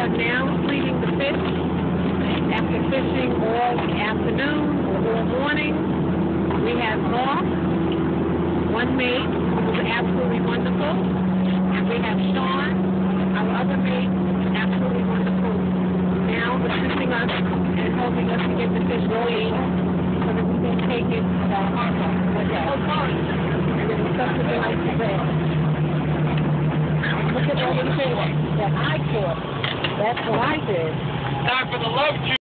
are now cleaning the fish after fishing all afternoon or all morning. We have lost one maid who was absolutely wonderful, and we have Sean, our other maid, absolutely wonderful, now assisting us and helping us to get the fish weighed so that we can take it to our harbor. And then subsidize the bread. Look at all the fish that I caught. That's what I did. Time for the love juice.